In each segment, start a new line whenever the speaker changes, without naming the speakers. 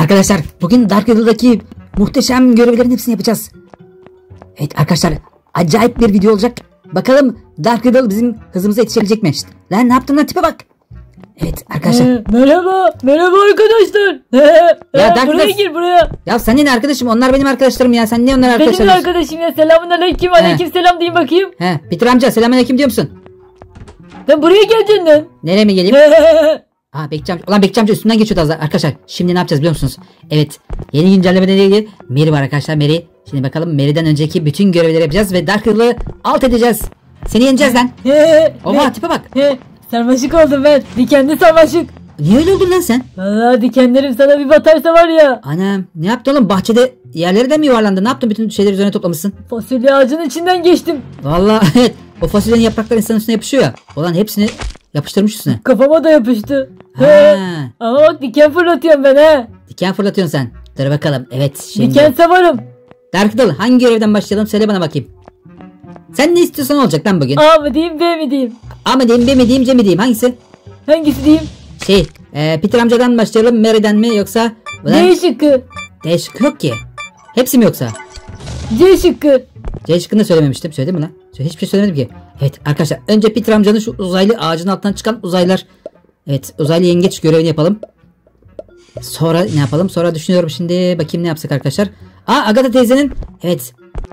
Arkadaşlar bugün Dark Riddle'daki muhteşem görevlerin hepsini yapacağız. Evet arkadaşlar, acayip bir video olacak. Bakalım Dark Riddle bizim hızımıza yetişebilecek mi? Şişt, lan ne yaptın lan, tipe bak. Evet arkadaşlar.
Merhaba arkadaşlar.
Ya Dark
buraya
Riddle,
gir buraya.
ya sen yine arkadaşım, onlar benim arkadaşlarım ya. Sen niye onlar arkadaşlarım?
Benim arkadaşım ya, selamünaleyküm, aleykümselam diyeyim bakayım.
He, Peter amca selamünaleyküm diyor musun?
Ben buraya geldin lan.
Nereye mi geleyim? Aa Bekçi amca. Ulan Bekçi amca üstünden geçiyordu az daha. Arkadaşlar şimdi ne yapacağız biliyor musunuz? Evet, yeni güncellemeden ilgili Mary var arkadaşlar, Mary. Şimdi bakalım, Mary'den önceki bütün görevleri yapacağız ve Dark Riddle'ı alt edeceğiz. Seni yeneceğiz lan. Oha tipe bak.
Sarmaşık oldum ben. Dikenli sarmaşık.
Niye öyle oldun lan sen?
Valla dikenlerim sana bir batarsa var ya.
Anam ne yaptın oğlum, bahçede yerleri de mi yuvarlandı? Ne yaptın, bütün şeyleri üzerine toplamışsın?
Fasulye ağacının içinden geçtim.
Valla evet, o fasulyenin yaprakları insanın üstüne yapışıyor ya. Olan hepsini yapıştırmış üstüne.
Kafama da yapıştı.
Ha.
Ama bak diken fırlatıyorum ben he.
Diken fırlatıyorsun sen. Dur bakalım, evet şimdi.
Diken savarım.
Dark Riddle hangi görevden başlayalım, söyle bana bakayım. Sen ne istiyorsan olacak lan bugün.
A mı diyeyim, B mi diyeyim?
A mı diyeyim, B mi diyeyim, C mi diyeyim, hangisi?
Hangisi diyeyim?
Peter amcadan başlayalım, Mary'den mi yoksa?
D şıkkı.
D şıkkı yok ki. Hepsi mi yoksa?
C şıkkı.
C şıkkını da söylememiştim. Söyledim mi lan? Hiçbir şey söylemedim ki. Evet arkadaşlar, önce Peter amcanın şu uzaylı ağacın altından çıkan uzaylılar. Evet, uzaylı yengeç görevini yapalım. Sonra ne yapalım? Sonra düşünüyorum şimdi. Bakayım ne yapsak arkadaşlar. Agatha teyzenin, evet,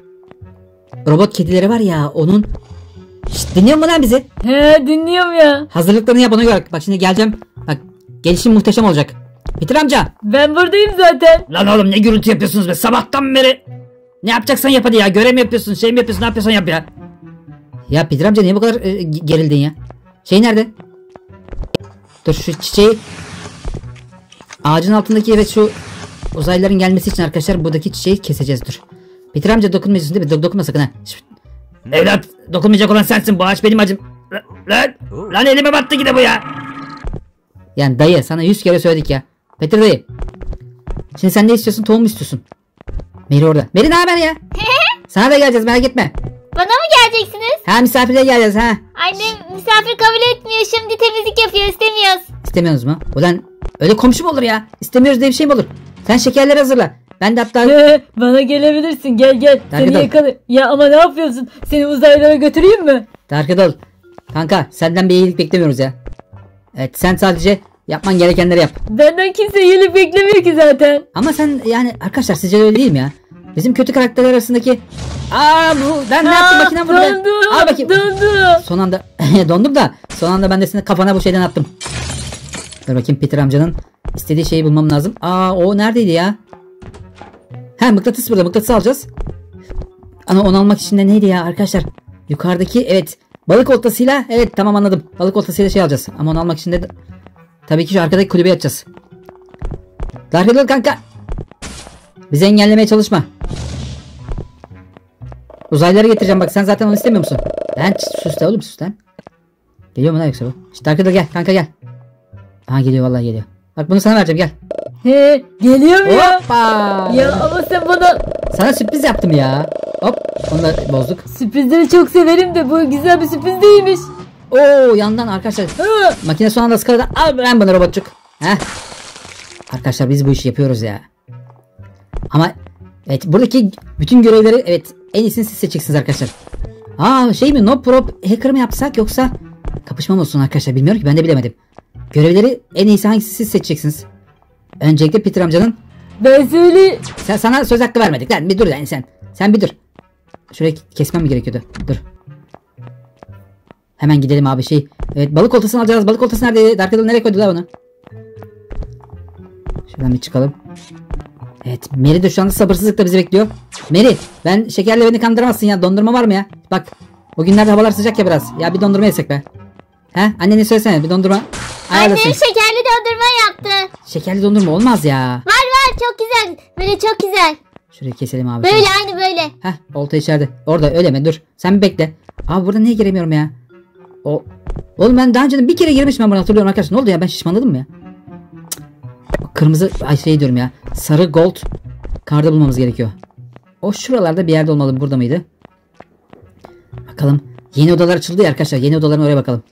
robot kedileri var ya, onun. Şşt, dinliyor musun lan bizi?
He, dinliyorum ya.
Hazırlıklarını yap, ona göre. Bak şimdi geleceğim. Bak, gelişim muhteşem olacak. Peter amca.
Ben buradayım zaten.
Lan oğlum ne gürültü yapıyorsunuz be sabahtan beri. Ne yapacaksan yap hadi ya. Görev mi yapıyorsun, şey mi yapıyorsun, ne yapıyorsan yap ya. Ya Peter amca niye bu kadar gerildin ya? Şey nerede? Dur şu çiçeği. Ağacın altındaki, evet, şu uzaylıların gelmesi için arkadaşlar buradaki çiçeği keseceğiz, dur. Peter amca dokunmuyorsun değil mi? Dokunma sakın ha. Evlat, dokunmayacak olan sensin, bu ağaç benim acım. Lan elime battı gide bu ya. Yani dayı, sana 100 kere söyledik ya. Peter dayı. Şimdi sen ne istiyorsun, tohum mu istiyorsun? Mary orada. Mary ne haber ya? Sana da geleceğiz, merak etme.
Bana mı geleceksiniz?
Ha, misafirle geleceğiz ha.
Annem misafir kabul etmiyor, şimdi temizlik yapıyor, istemiyoruz.
İstemiyorsunuz mu? Ulan öyle komşu mu olur ya? İstemiyoruz diye bir şey mi olur? Sen şekerleri hazırla. Ben de hatta...
Bana gelebilirsin, gel. Seni yakala... Ya ama ne yapıyorsun? Seni uzaylara götüreyim mi?
Dark Riddle. Kanka senden bir iyilik beklemiyoruz ya. Evet, sen sadece yapman gerekenleri yap.
Benden kimse iyilik beklemiyor ki zaten.
Ama sen yani arkadaşlar, sizce öyle değil mi ya? Bizim kötü karakterler arasındaki... ben ne yaptım, makinem burada.
Dondu.
Al bakayım.
Dondu.
Son anda dondum da son anda ben de senin kafana bu şeyden attım. Dur bakayım, Peter amcanın istediği şeyi bulmam lazım. O neredeydi ya? Mıknatıs burada, mıknatıs alacağız. Ama onu almak için de neydi ya arkadaşlar? Yukarıdaki, evet, balık oltasıyla, evet tamam anladım. Balık oltasıyla şey alacağız. Ama onu almak için de tabii ki şu arkadaki kulübeyi açacağız. Dark Riddle kanka, bizi engellemeye çalışma. Uzaylıları getireceğim bak, sen zaten onu istemiyor musun? Lan sus da oğlum, sus lan. Geliyor mu lan yoksa bu? İşte Dark Riddle gel kanka, gel. Geliyor, vallahi geliyor. Bak bunu sana vereceğim, gel.
Geliyorum ya.
Hoppa.
Ya ama sen bana...
Sana sürpriz yaptım ya. Hop, onu da bozduk.
Sürprizleri çok severim de bu güzel bir sürpriz değilmiş.
Yandan arkadaşlar. Makine son anda ıskaladı. Al ben bunu robotçuk. Arkadaşlar biz bu işi yapıyoruz ya. Ama evet, buradaki bütün görevleri, evet, en iyisini siz seçeceksiniz arkadaşlar. Şey mi, no prop hacker mı yapsak yoksa kapışma mı olsun arkadaşlar, bilmiyorum ki, ben de bilemedim. Görevleri en iyisi hangisi, siz seçeceksiniz. Öncelikle Peter amcanın.
Ben söyle.
Sana söz hakkı vermedik lan, bir dur yani sen. Sen bir dur. Şurayı kesmem mi gerekiyordu? Dur. Hemen gidelim abi Evet, balık oltasını alacağız. Balık oltası nerede? Dark Riddle nereye koydular onu? Şuradan bir çıkalım. Evet, Mary de şu anda sabırsızlıkla bizi bekliyor. Mary, ben şekerle beni kandıramazsın ya. Dondurma var mı ya? Bak, bugünlerde havalar sıcak ya biraz. Ya bir dondurma yesek be. Annene söylesene, bir dondurma.
Annem şekerli dondurma yaptı.
Şekerli dondurma olmaz ya.
Var, çok güzel. Böyle çok güzel.
Şurayı keselim abi.
Böyle aynı böyle.
Olta içeride. Orada, öyle mi? Dur. Sen bir bekle. Burada niye giremiyorum ya? Oğlum ben daha önce bir kere girmişim, ben bunu hatırlıyorum arkadaşlar. Ne oldu ya, ben şişmanladım mı ya? Kırmızı diyorum ya. Sarı gold karda bulmamız gerekiyor. O şuralarda bir yerde olmalı. Burada mıydı? Bakalım. Yeni odalar açıldı ya arkadaşlar. Yeni odaların oraya bakalım.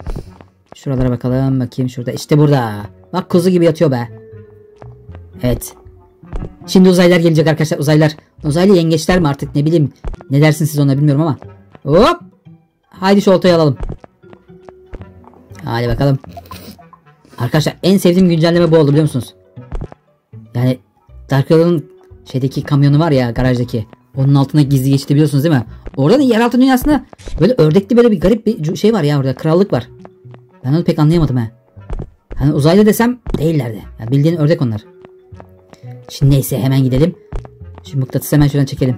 Şuralara bakalım. Bakayım şurada. İşte burada. Bak kuzu gibi yatıyor be. Evet. Şimdi uzaylılar gelecek arkadaşlar. Uzaylılar. Uzaylı yengeçler mi artık, ne bileyim. Ne dersiniz siz ona, bilmiyorum ama. Hop. Haydi şu oltayı alalım. Hadi bakalım. Arkadaşlar en sevdiğim güncelleme bu oldu, biliyor musunuz? Yani Dark Riddle'ın şeydeki kamyonu var ya, garajdaki. Onun altına gizli geçti, biliyorsunuz değil mi? Oradan yeraltı dünyasında böyle ördekli böyle bir garip bir şey var ya orada. Krallık var. Ben onu pek anlayamadım ha. Hani uzaylı desem değillerdi. Yani bildiğin ördek onlar. Şimdi neyse hemen gidelim. Şu mıknatısı hemen şuradan çekelim.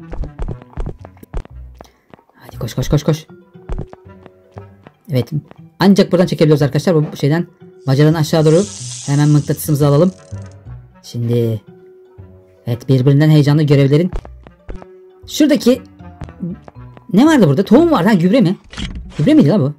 Hadi koş koş koş koş. Evet. Ancak buradan çekebiliyoruz arkadaşlar. Bu şeyden bacadan aşağı doğru hemen mıknatısımızı alalım. Şimdi evet, birbirinden heyecanlı görevlerin. Şuradaki ne vardı burada? Tohum vardı. Ha, gübre mi? Gübre miydi la bu?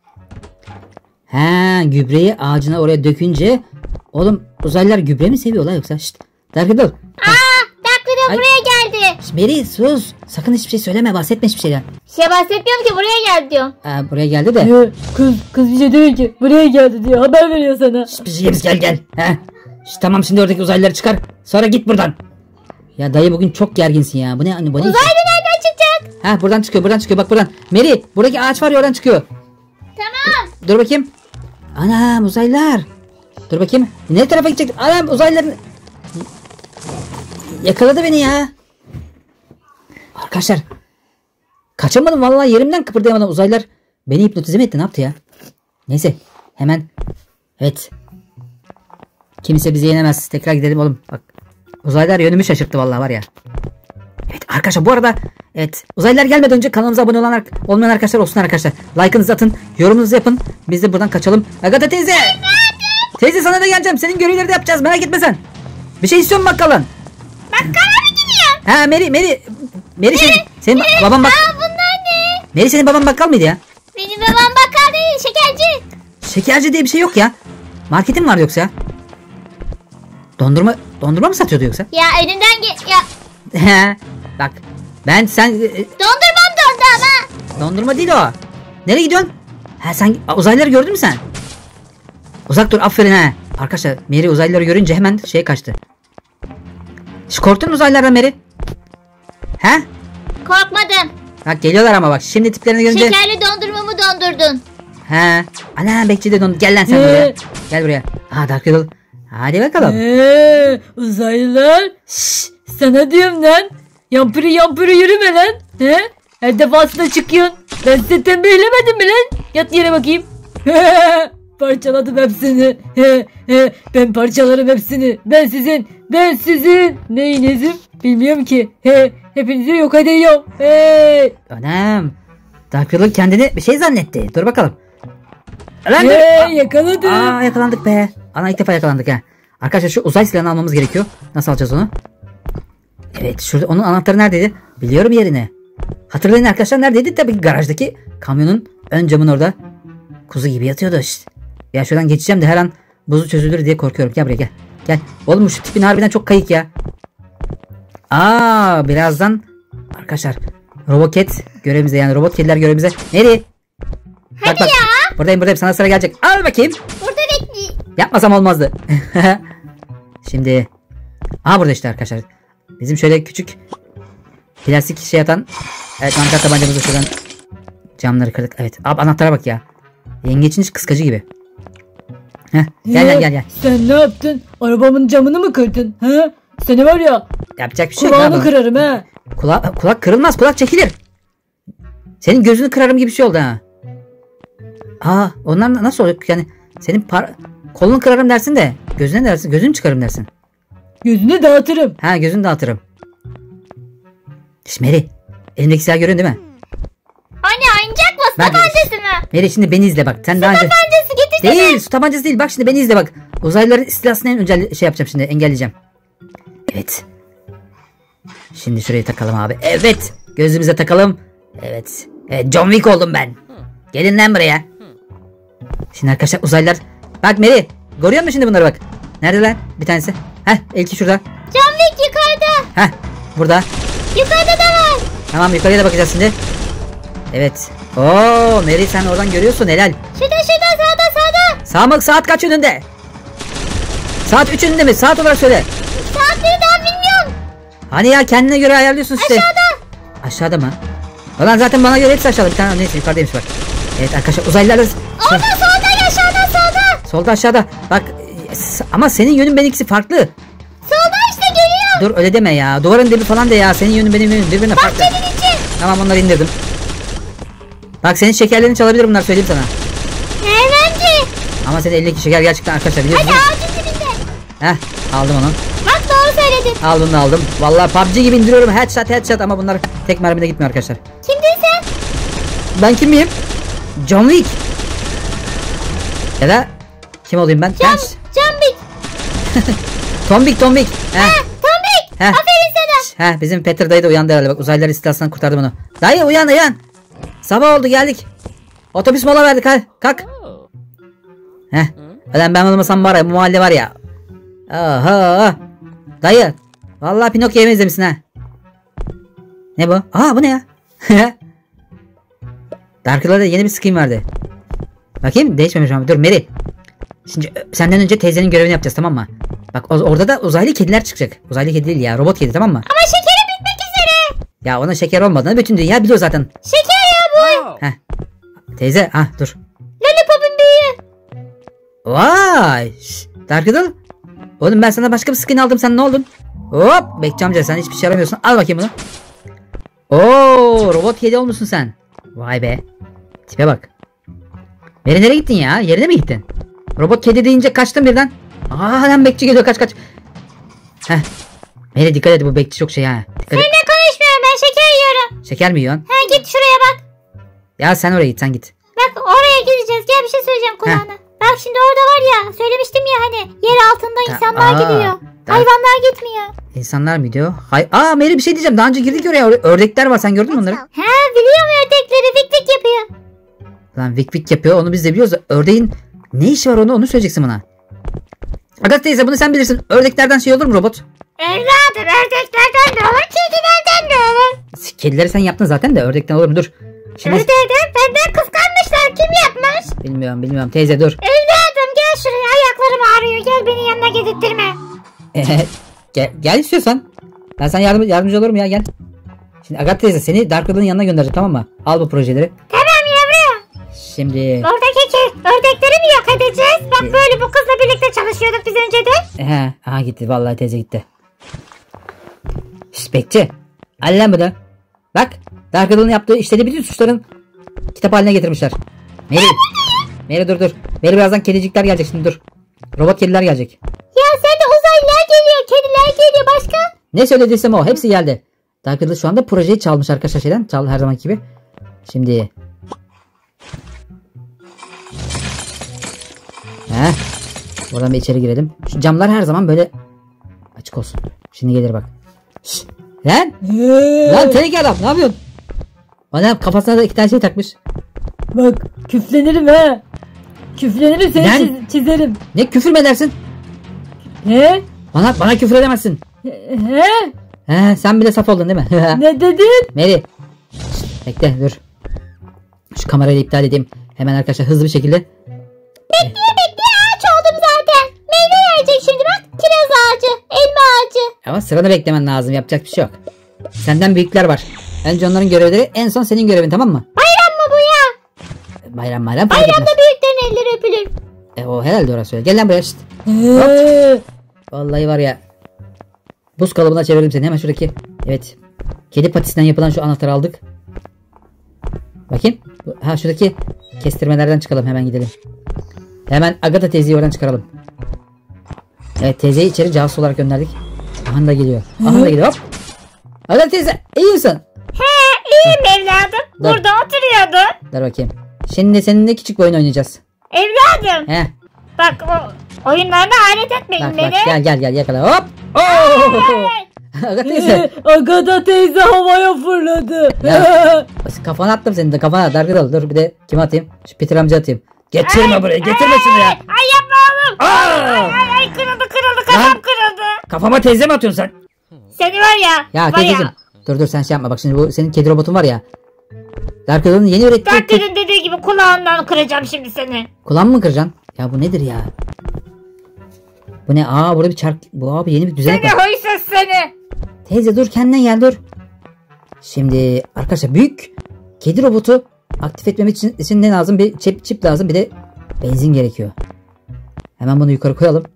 Ha, gübreyi ağacına oraya dökünce oğlum uzaylılar gübre mi seviyorlar yoksa? Şşt, Dark Riddle.
Dark Riddle buraya geldi.
Şşt, Mary sus. Sakın hiçbir şey söyleme, bahsetme hiçbir şeyden.
Bahsetmiyorum ki, buraya geldi diyorum.
Buraya geldi de.
Ya, kız bir şey değil ki. Buraya geldi diyor. Haber veriyor sana.
Şşt, biz gel. Ha. Şşt, tamam, şimdi oradaki uzaylıları çıkar. Sonra git buradan. Ya dayı bugün çok gerginsin ya. Bu ne anne, bu ne?
Uzaylı nereden çıkacak?
Ha, buradan çıkıyor bak buradan. Mary, buradaki ağaç var ya, oradan çıkıyor.
Tamam.
Dur bakayım. Anam, uzaylılar. Dur bakayım. Ne tarafa gidecek? Anam, uzaylılar. Yakaladı beni ya. Arkadaşlar. Kaçamadım vallahi, yerimden kıpırdayamadım. Uzaylılar beni hipnotize mi etti, ne yaptı ya? Neyse hemen. Evet. Kimse bizi yenemez. Tekrar gidelim oğlum. Bak. Uzaylılar yönümü şaşırttı vallahi var ya. Evet arkadaşlar, bu arada evet, uzaylılar gelmeden önce kanalımıza abone olmayan arkadaşlar olsun arkadaşlar. Like'ınızı atın, yorumunuzu yapın. Biz de buradan kaçalım. Agatha teyze. Teyze, sana da geleceğim. Senin görevleri de yapacağız, merak etme sen. Bir şey istiyorum bakkaldan.
Bakkala mı gidiyor?
Ha, Mary senin baban bak.
Bunlar ne?
Mary, senin baban bakkal mıydı ya?
Benim babam bakkal değil, şekerci.
Şekerci diye bir şey yok ya. Marketin var yoksa ya? Dondurma mı satıyordu yoksa?
Ya önünden ya.
Bak sen
Dondurmam dondu ama.
dondurma değil o. Nereye gidiyorsun? Ha, sen uzaylıları gördün mü sen? Uzak dur, aferin ha. Arkadaşlar Mary uzaylıları görünce hemen kaçtı. Hiç korktun mu uzaylılardan Mary? He?
Korkmadım.
Bak geliyorlar ama bak şimdi tiplerini görünce.
Şekerli dondurmamı dondurdun.
He. Ana, bekçi de dondu. Gel lan sen buraya. Gel buraya. Dark Riddle. Hadi bakalım.
Uzaylılar. Şşş, sana diyorum lan. Yampırı yürüme lan. He? Her defasında çıkıyorsun. Ben size tembihlemedim mi lan? Yat yere bakayım. Parçaladım hepsini. Ben parçalarım hepsini. Ben sizin neyinizim bilmiyorum ki. Hepinizi yok ediyorum.
Anam. Dark Riddle kendini bir şey zannetti. Dur bakalım.
Yakaladım.
Yakalandık be. Ana, ilk defa yakalandık ha. Arkadaşlar şu uzay silahını almamız gerekiyor. Nasıl alacağız onu? Evet, şurada onun anahtarı neredeydi? Biliyorum yerini. Hatırlayın arkadaşlar, neredeydi? Tabii garajdaki kamyonun ön camın orada. Kuzu gibi yatıyordu işte. Ya şuradan geçeceğim de her an buzu çözülür diye korkuyorum. Gel buraya gel. Oğlum şu tipin harbiden çok kayık ya. Birazdan arkadaşlar roboket görevimize, yani robot kediler görevimize. Nereye? Bak.
Ya.
Buradayım, sana sıra gelecek. Al bakayım.
Burada bekliyor.
Yapmasam olmazdı. Şimdi. Burada işte arkadaşlar. Bizim şöyle küçük plastik atan. Evet, mantar tabancamızı şuradan camları kırdık. Evet. Anahtara bak ya. Yengeçin hiç kıskacı gibi. Gel.
Sen ne yaptın? Arabamın camını mı kırdın? Seni var ya.
Yapacak bir şey yok.
Kulağını kırarım ha.
Kulak kırılmaz, kulak çekilir. Senin gözünü kırarım gibi bir şey oldu ha. Onlar nasıl oluyor? Yani senin kolunu kırarım dersin de gözüne ne dersin? Gözünü çıkarım dersin.
Gözünü dağıtırım.
Gözünü dağıtırım. Şimdi Mary, elimdeki silah görüyorsun değil mi?
Anne, oyuncak mı? Su tabancası mı?
Mary, şimdi beni izle bak. Sen
su
daha önce...
tabancası getirsene.
Değil, su tabancası değil. Bak şimdi beni izle bak. Uzaylıların istilasını en önce yapacağım şimdi. Engelleyeceğim. Evet. Şimdi şurayı takalım abi. Evet. Gözümüze takalım. Evet. John Wick oldum ben. Gelin lan buraya. Şimdi arkadaşlar uzaylılar. Bak Mary. Görüyor musun şimdi bunları bak. Nerede lan bir tanesi? İlki şurada.
John Wick yukarıda.
Burada.
Yukarıda da var.
Tamam, yukarıya da bakacağız şimdi. Evet. Mary, sen oradan görüyorsun, helal.
Şurada sağda.
Sağ mı? Saat kaç önünde? Saat 3 önünde mi? Saat olarak söyle.
Saatleri daha bilmiyorum.
Hani ya kendine göre ayarlıyorsun işte. Aşağıda mı? Ulan zaten bana göre hepsi aşağıda. Bir tane neyse yukarıdaymış bak. Evet arkadaşlar uzaylılarla...
Orada solda aşağıda solda.
Solda aşağıda. Bak ama senin yönün benimkisi farklı.
Solda işte geliyor.
Dur öyle deme ya. Duvarın dibi falan de ya. Senin yönün benim yönüm birbirine farklı.
Bahçenin içi.
Tamam onları indirdim. Bak senin şekerlerini çalabilir bunlar söyleyeyim sana.
Bence.
Ama senin elindeki şeker gerçekten arkadaşlar biliyorsun.
Hadi ağacın dibinde.
Heh aldım onu.
Bak doğru söyledin.
Al bunu da aldım. Vallahi PUBG gibi indiriyorum. Headshot ama bunlar tek mermide gitmiyor arkadaşlar.
Kimdin sen?
Ben kim miyim? John Wick. Ya da kim olayım ben?
Cambik.
Tombik.
Tombik.
Heh.
Aferin sana.
Bizim Peter dayı da uyandı herhalde. Bak uzaylılar istilasından kurtardım onu. Dayı uyan. Sabah oldu geldik. Otobüs mola verdik hadi kalk. Ulan ben olmasam var ya bu mahalle var ya. Aha. Dayı. Vallahi Pinokyo'ya benzemişsin ha. Ne bu? Bu ne ya? Dark'larda yeni bir skin vardı. Bakayım değişmemiş ama dur Mary. Şimdi senden önce teyzenin görevini yapacağız tamam mı? Bak orada da uzaylı kediler çıkacak. Uzaylı kedi değil ya robot kedi tamam mı?
Ama şekeri bitmek üzere.
Ya ona şeker olmadığını bütün dünya biliyor zaten.
Şeker ya bu.
Teyze dur.
Lollipop'un büyüğü.
Vay. Dark'da. Oğlum ben sana başka bir skin aldım sen ne oldun? Hop Bekçi amca sen hiçbir şey aramıyorsun. Al bakayım bunu. Oo robot kedi olmuşsun sen. Vay be. Tipe bak. Nereye gittin ya? Yerine mi gittin? Robot kedi deyince kaçtın birden. Lan bekçi geliyor kaç. Meri dikkat et bu bekçi çok şey ha. Dikkat et.
Seninle konuşmuyorum ben şeker yiyorum.
Şeker mi yiyorsun?
Git şuraya bak.
Ya sen oraya git sen git.
Bak oraya gideceğiz. Gel bir şey söyleyeceğim kulağına. Bak şimdi orada var ya söylemiştim ya hani yer altında insanlar gidiyor. Hayvanlar gitmiyor.
İnsanlar mı gidiyor? Meri bir şey diyeceğim. Daha önce girdik oraya. Ördekler var. Sen gördün mü onları?
Biliyorum ördekleri vik vik yapıyor.
Lan vik vik yapıyor. Onu biz de biliyoruz. Ördeğin ne işi var onu söyleyeceksin bana. Agatha teyze bunu sen bilirsin. Ördeklerden şey olur mu robot?
Evladım ördeklerden de olur kedilerden de olur.
Kedileri sen yaptın zaten de ördekten olur mu? Dur. Şimdi...
Ördekten benden kıskanmışlar. Kim yapmış?
Bilmiyorum. Teyze dur.
Evladım gel şuraya ayaklarım ağrıyor. Gel beni yanına getirttirme.
Gel istiyorsan. Ben sana yardımcı olurum ya gel. Şimdi Agatha teyze seni Darkwood'un yanına göndereceğim tamam mı? Al bu projeleri.
Tamam yavrum.
Şimdi...
Oradaki ördekleri mi yok edeceğiz? Bak böyle bu kızla birlikte çalışıyorduk biz önceden.
Gitti vallahi teyze gitti. Bekçi. Al lan bunu. Bak Darkwood'un yaptığı işleri bütün suçların kitap haline getirmişler. Meri dur. Meri birazdan kedicikler gelecek şimdi dur. Robot kediler gelecek.
Ya sen de uzaylılar geliyor, kediler geliyor başka?
Ne söylediysem o hepsi geldi. Darkwood şu anda projeyi çalmış arkadaşlar şeyden. Çaldı her zamanki gibi. Şimdi. Buradan bir içeri girelim. Şu camlar her zaman böyle açık olsun. Şimdi gelir bak. Lan teneke adam ne yapıyorsun? Bana kafasına da 2 tane şey takmış.
Bak küflenirim ha. Küflenirim seni çizerim.
Ne küfür mü edersin?
He?
Bana küfür edemezsin.
He?
Sen bile saf oldun değil mi?
Ne dedin?
Mary. Bekle dur. Şu kamerayı iptal edeyim. Hemen arkadaşlar hızlı bir şekilde.
Bekle ağaç oldum zaten. Meyve verecek şimdi bak. Kiraz ağacı, elma ağacı.
Ama sıranı beklemen lazım yapacak bir şey yok. Senden büyükler var. Önce onların görevleri en son senin görevin tamam mı?
Bayram mı bu ya?
Bayram
Bayramda büyüklerin elleri öpülür.
O herhalde orası öyle. Gel lan buraya şişt. Vallahi var ya. Buz kalıbına çevirdim seni hemen şuradaki. Evet. Kedi patisinden yapılan şu anahtarı aldık. Bakayım. Şuradaki kestirmelerden çıkalım hemen gidelim. Hemen Agatha teyzeyi oradan çıkaralım. Evet teyzeyi içeri casus olarak gönderdik. Aha da geliyor. Hop. Agatha teyze iyi misin?
İyiyim evladım. Burada oturuyordun.
Dur bakayım. Şimdi seninle küçük bir oyun oynayacağız.
Evladım. Bak o oyunlarına alet etmeyin beni.
Bak gel yakala hop. Agatha teyze.
Agatha teyze havaya fırladı.
Kafana attım senin de kafana. Dargıdalı dur bir de kime atayım? Şu Peter amca atayım. Getirme buraya getirme şunu ya.
Ay yapma oğlum. Ay kırıldı kafam kırıldı.
Kafama teyze mi atıyorsun sen?
Seni var ya.
Ya teyzeciğim. Dur sen şey yapma bak şimdi bu senin kedi robotun var ya. Darkwood'un yeni ürettiği...
Darkwood'un dediği gibi kulağından kıracağım şimdi seni.
Kulağımı mı kıracaksın? Ya bu nedir ya? Bu ne? Burada bir çark... Bu abi yeni bir düzenek
Seni
var.
huysuz seni.
Teyze dur, kendine gel, dur. Şimdi arkadaşlar büyük kedi robotu aktif etmem için ne lazım? Bir çip lazım, bir de benzin gerekiyor. Hemen bunu yukarı koyalım.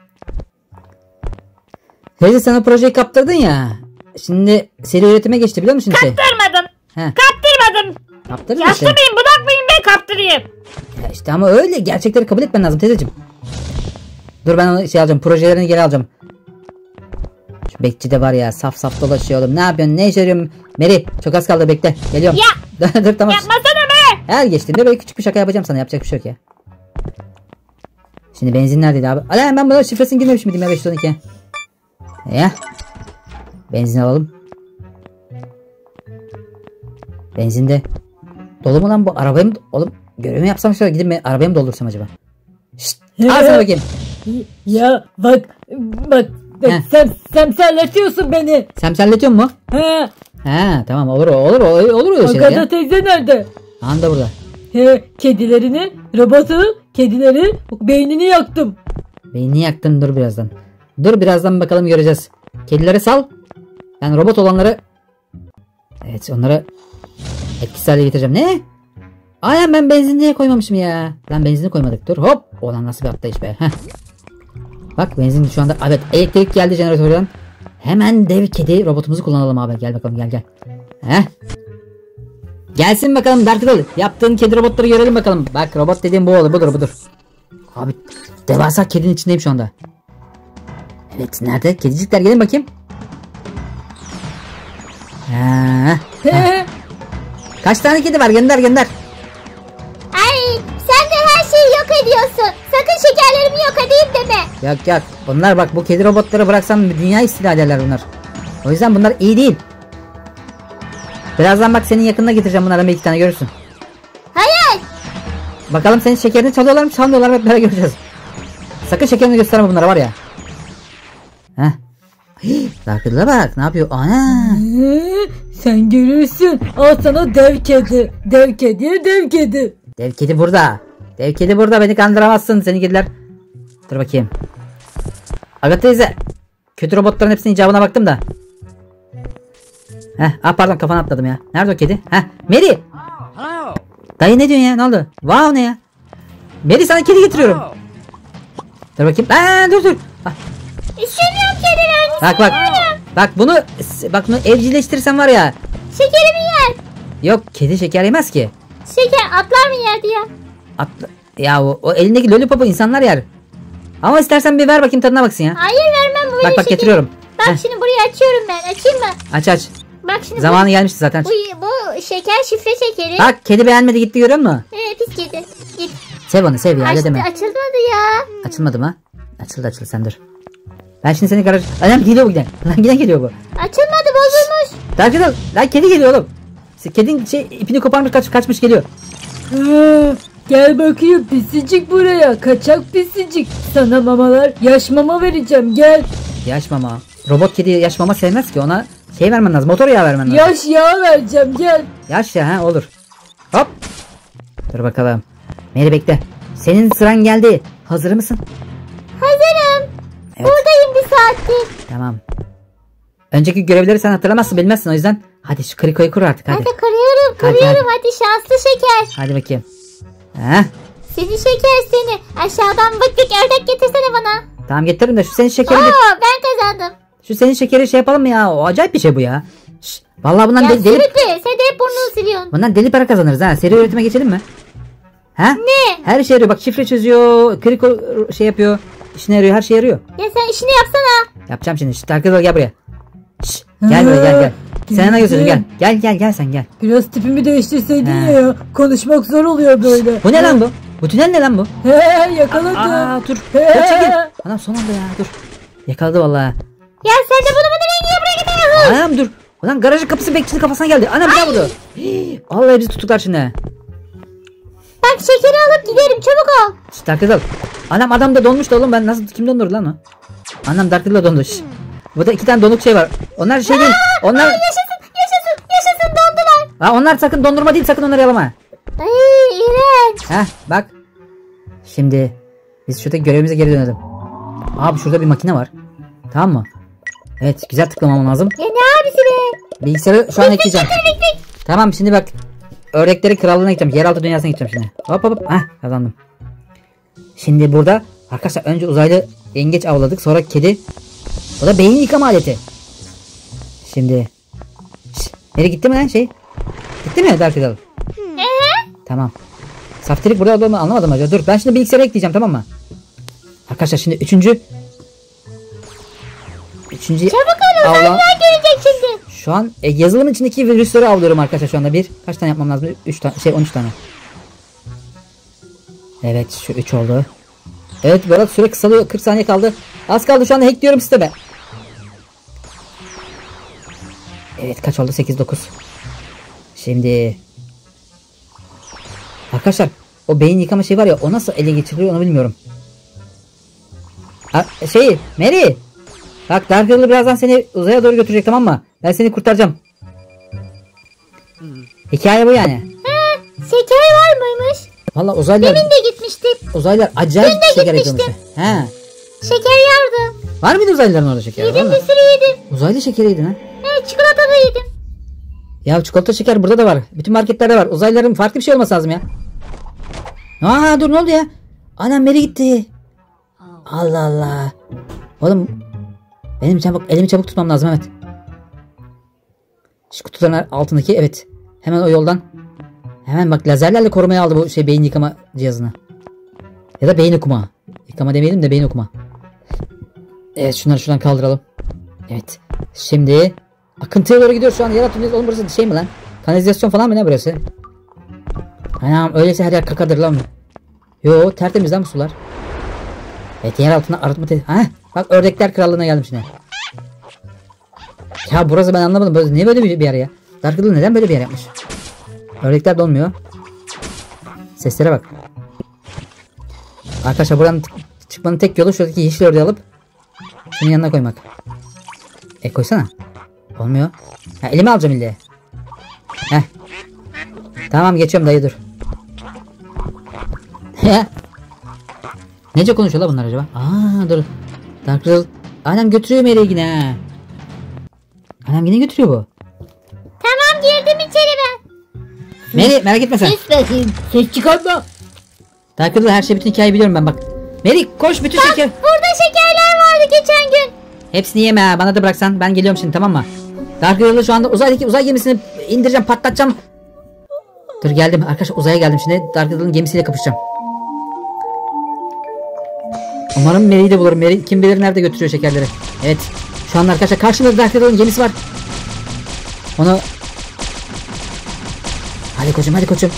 Teyze sen o projeyi kaptırdın ya. Şimdi seri üretime geçti, biliyor musun?
Kaptırmadım. Kaptırmadım.
Kaptırdın
Yaşlı mıyım, budak mıyım ben kaptırayım.
Ya işte ama öyle gerçekleri kabul etmen lazım teyzeciğim. Dur ben onu alacağım, projelerini geri alacağım. Şu bekçi de var ya, saf dolaşıyor oğlum. Ne yapıyorsun, ne işe yarıyorsun? Mary çok az kaldı, bekle, geliyorum.
Ya.
Dur tamam.
Yapmasana be.
Her geçtiğinde böyle küçük bir şaka yapacağım sana, yapacak bir şey yok ya. Şimdi benzin neredeydi abi? Ala ben buna şifresini girmemiş miydim ya 512? Ya. Benzin alalım. Benzinde. Dolu mu lan bu? Arabayı mı? Oğlum görevimi yapsam şöyle gidip arabayı mı doldursam acaba? Şşt. Al sana bakayım.
Ya bak semserletiyorsun beni.
Semserletiyor mu?
He.
He tamam, olur öyle şeyler
Agada
ya.
teyze nerede?
Anda burada.
Kedileri beynini yaktım.
Beynini yaktın, dur birazdan. Dur birazdan bakalım, göreceğiz. Kedileri sal. Yani robot olanları. Evet, onları etkisiz hale getireceğim. Ne? Aynen, ben benzinliğe koymamışım ya. Lan benzini koymadık, dur hop. Olan nasıl bir atlayış be. Heh. Bak benzin şu anda, evet elektrik geldi jeneratörden. Hemen dev kedi robotumuzu kullanalım abi. Gel bakalım, gel. Heh. Gelsin bakalım Dark Riddle. Yaptığın kedi robotları görelim bakalım. Bak robot dediğim bu olur, budur. Abi devasa kedinin içindeyim şu anda. Evet, nerede? Kedicikler gelin bakayım. Kaç tane kedi var? Gönder.
Ay sen de her şeyi yok ediyorsun. Sakın şekerlerimi yok edeyim deme.
Yok. Bunlar bak, bu kedi robotları bıraksam dünya istila ederler bunlar. O yüzden bunlar iyi değil. Birazdan bak senin yakınına getireceğim bunlardan bir iki tane, görürsün.
Hayır.
Bakalım senin şekerini çalıyorlar mı çalmıyorlar mı, hep beraber göreceğiz. Sakın şekerini gösterme bunlara, var ya. Heh. Dark Riddle'a bak ne yapıyor. Ana.
Sen görürsün. Al sana dev kedi. Dev kedi.
Dev kedi burada. Beni kandıramazsın seni kediler. Dur bakayım. Aga teyze. Kötü robotların hepsinin icabına baktım da. Pardon, kafana atladım ya. Nerede o kedi? Mary. Dayı ne diyorsun ya, ne oldu? Wow, ne ya? Mary, sana kedi getiriyorum. Dur bakayım. Dur.
İstemiyorum kedilerini.
Bak bunu evcilleştirirsen var ya.
Şekerimi yer.
Yok, kedi şeker yemez ki.
Şeker atlar mı yerdi ya?
Ya o elindeki lollipopu insanlar yer. Ama istersen bir ver bakayım, tadına baksın ya.
Hayır vermem bu benim
Bak getiriyorum.
Bak şimdi burayı açıyorum ben. Açayım mı?
Aç.
Bak şimdi
zamanı gelmişti zaten.
Bu şeker şifre şekeri.
Bak kedi beğenmedi gitti, görüyor musun?
Pis kedi. Git.
Sev onu, sev ya, öyle deme.
Açılmadı ya.
Açılmadı mı? Açıldı sen dur. Ben şimdi seni garaj... Lan geliyor bu giden. Lan geliyor bu.
Açılmadı, bozulmuş.
Dark Riddle. Lan kedi geliyor oğlum. Kedin ipini koparmış kaçmış geliyor.
Gel bakayım pisicik buraya. Kaçak pisicik. Sana mamalar, yaş mama vereceğim, gel.
Yaş mama. Robot kedi yaş mama sevmez ki, ona şey vermen lazım. Motor yağı vermen lazım.
Yaş yağı vereceğim, gel.
Yaş yağı olur. Hop. Dur bakalım. Mary bekle. Senin sıran geldi. Hazır mısın?
Hazırım.
Evet.
Buradayım bir saattir.
Tamam. Önceki görevleri sen hatırlamazsın, bilmezsin, o yüzden. Hadi şu krikoyu kur artık hadi.
Hadi kırıyorum. Hadi şanslı şeker.
Hadi bakayım.
Seni şeker seni. Aşağıdan vıklık ördek getirsene bana.
Tamam getiririm de şu senin şekeri
ben kazandım.
Şu senin şekeri şey yapalım mı ya? O acayip bir şey bu ya. Vallahi bundan deli
Sürükle. Sen de hep burnunu siliyorsun.
bundan deli para kazanırız ha. Seri üretime geçelim mi?
Ne?
Her şey yarıyor. Bak şifre çözüyor. Kriko şey yapıyor. İşine yarıyor. Her şey yarıyor.
Ya sen işini yapsana.
Yapacağım şimdi. Dark Riddle gel buraya. Gel buraya gel. Sen yana götürün gel sen gel.
Biraz tipimi değiştirseydin ya. Konuşmak zor oluyor böyle.
Bu ne lan bu? Bu tünel ne lan bu?
Yakaladım.
Dur çekil. Anam son anda ya dur. Yakaladı vallahi.
Ya sen de bunu niye buraya getiriyorsun?
Anam dur. Ulan garajın kapısı bekçinin kafasına geldi. Anam bir daha vurdu. Vallahi bizi tutuklar şimdi.
Bak şekeri alıp giderim, çabuk ol.
Dark Riddle. Anam adam da donmuş da oğlum, ben nasıl, kim dondurdu lan o? Anam Dark Riddle dondu. Burada 2 tane donuk şey var. Onlar şey değil. Onlar...
Yaşasın dondular.
Onlar sakın dondurma değil, sakın onları yalama.
Ay iğrenç.
Bak. Şimdi biz şuradaki görevimize geri dönelim. Abi şurada bir makine var. Tamam mı? Evet güzel tıklamam lazım.
Ya ne abisi be?
Bilgisayarı şu an ekleyeceğim. Tamam şimdi bak. Ördekleri krallığına gideceğim. Yeraltı dünyasına gideceğim şimdi. Hop hop hop. Hah kazandım. Şimdi burada arkadaşlar önce uzaylı yengeç avladık. Sonra kedi. O da beyin yıkama aleti. Şimdi. Nereye gitti mi lan şey? Gitti mi Dark Riddle? Tamam. Saftirik burada olduğumu anlamadım acaba. Dur ben şimdi bilgisayara ekleyeceğim tamam mı? Arkadaşlar şimdi üçüncü
Çabuk olun uzaylılar gelecek şimdi.
Şu an yazılım içindeki virüsleri avlıyorum arkadaşlar şu anda. Kaç tane yapmam lazım? 3 tane 13 tane. Evet şu 3 oldu. Evet Berat süre kısalıyor. 40 saniye kaldı. Az kaldı şu anda hackliyorum sisteme. Evet kaç oldu? 8-9. Şimdi arkadaşlar o beyin yıkama şey var ya o nasıl ele geçiriliyor onu bilmiyorum. Mary. Bak Dark Riddle birazdan seni uzaya doğru götürecek tamam mı? Ben seni kurtaracağım. Hikaye bu yani.
Şeker var mıymış?
Valla uzaylılar.
Demin de gitmiştim.
Uzaylılar acayip şeker eklemişler. He.
Şeker yardım.
Var mıydı uzaylıların orada şeker?
Yedim bir sürü yedim.
Uzaylı şekeri yedin ha?
Evet çikolata da yedim.
Ya çikolata şeker burada da var. Bütün marketlerde var. Uzaylıların farklı bir şey olması lazım ya. Aa dur ne oldu ya? Anam Mary gitti. Allah Allah. Oğlum elimi çabuk tutmam lazım evet. Şu kutuların altındaki evet. Hemen o yoldan. Hemen bak lazerlerle korumaya aldı bu şey beyin yıkama cihazını. Ya da beyin okuma. Yıkama demeyelim de beyin okuma. Evet şunları şuradan kaldıralım. Evet. Şimdi akıntıya doğru gidiyor şu an. Yaratıyoruz. Oğlum burası şey mi lan? Kanalizasyon falan mı ne burası? Anam öyleyse her yer kakadır lan. Yo tertemiz lan bu sular. Evet yer altına arıtma bak ördekler krallığına geldim şimdi. Ya burası ben anlamadım. Burası niye böyle bir yer ya? Dark Riddle neden böyle bir yer yapmış? Ördekler donmuyor. Seslere bak. Arkadaşlar buradan çıkmanın tek yolu şuradaki yeşil ördeği alıp şunun yanına koymak. Koysana. Olmuyor. Ha, elime alacağım ille. Heh. Tamam geçiyorum dayı dur. Nece konuşuyor la bunlar acaba? Aa dur. Dark Riddle. Annem götürüyor Mary'i yine. Annem yine götürüyor bu.
Tamam girdim içeri ben.
Mary merak etme sen.
Ses bakayım. Ses çıkartma.
Dark Riddle her şey bütün hikayeyi biliyorum ben bak. Mary koş bütün şeker.
Burada şekerler vardı geçen gün.
Hepsini yeme ha bana da bıraksan ben geliyorum şimdi tamam mı? Dark Riddle şu anda uzay gemisini indireceğim patlatacağım. Dur geldim arkadaşlar uzaya geldim şimdi Dark Riddle'ın gemisiyle kapışacağım. Umarım Mary'i de bulurum. Mary kim bilir nerede götürüyor şekerleri. Evet. Şu anda arkadaşlar karşımda Dark Riddle'ın gemisi var. Onu hadi koçum hadi koçum.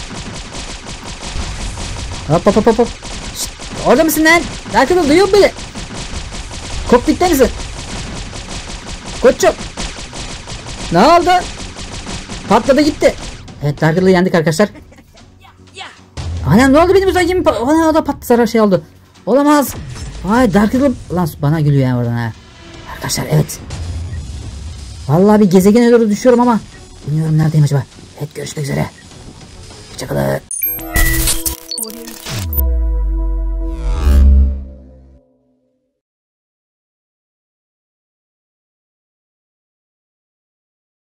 Hop hop hop hop. Şşt, orada mısın lan? Dark Riddle duyuyor mu beni? Kokpitte misin? Koçum. Ne oldu? Patladı gitti. Evet Dark Riddle'ı yendik arkadaşlar. Anam ne oldu benim uzay gemim? O da patladı zarar şey oldu. Olamaz. Vay Dark Riddle. Lan bana gülüyor yani oradan ha. Arkadaşlar evet. Vallahi bir gezegene doğru düşüyorum ama bilmiyorum neredeyim acaba. Evet görüşmek üzere. Hoşçakalın.